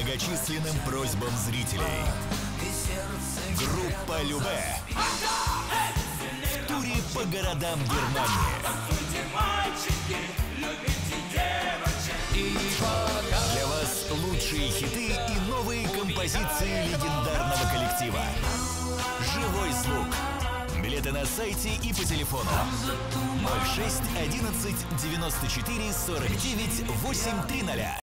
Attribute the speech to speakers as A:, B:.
A: многочисленным просьбам зрителей. Группа Любэ в туре по городам Германии. Для вас лучшие хиты и новые композиции легендарного коллектива. Живой звук. Билеты на сайте и по телефону 06 11 94 49 830.